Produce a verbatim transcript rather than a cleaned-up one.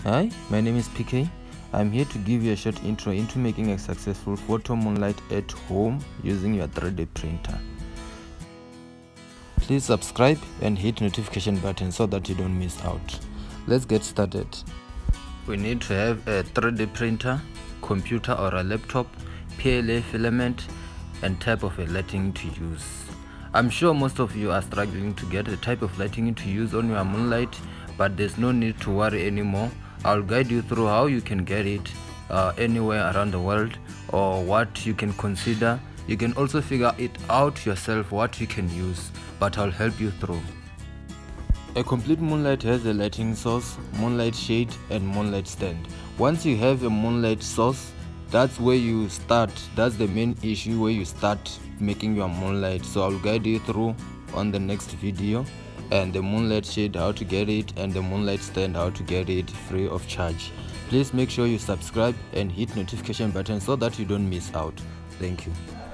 Hi, my name is P K. I'm here to give you a short intro into making a successful photo moonlight at home using your three D printer. Please subscribe and hit notification button so that you don't miss out. Let's get started. We need to have a three D printer, computer or a laptop, P L A filament, and type of a lighting to use. I'm sure most of you are struggling to get the type of lighting to use on your moonlight, but there's no need to worry anymore. I'll guide you through how you can get it uh, anywhere around the world, or what you can consider. You can also figure it out yourself what you can use, but I'll help you through. A complete moonlight has a lighting source, moonlight shade, and moonlight stand. Once you have a moonlight source, that's where you start. That's the main issue where you start making your moonlight. So I'll guide you through on the next video, and the moonlight shade, how to get it, and the moonlight stand, how to get it free of charge. Please make sure you subscribe and hit notification button so that you don't miss out. Thank you.